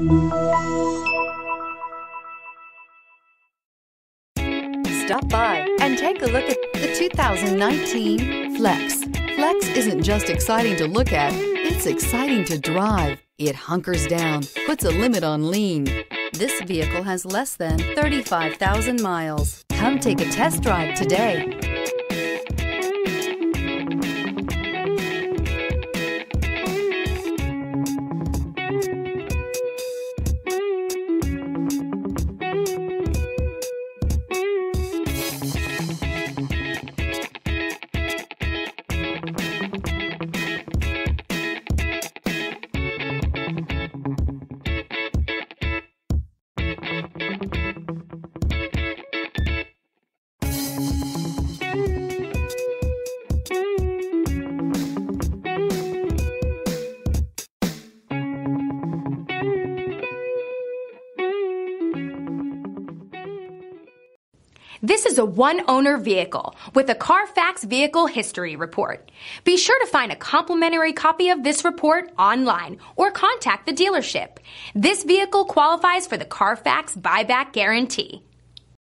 Stop by and take a look at the 2019 Flex. Flex isn't just exciting to look at, it's exciting to drive. It hunkers down, puts a limit on lean. This vehicle has less than 35,000 miles. Come take a test drive today. This is a one-owner vehicle with a Carfax Vehicle History Report. Be sure to find a complimentary copy of this report online or contact the dealership. This vehicle qualifies for the Carfax Buyback Guarantee.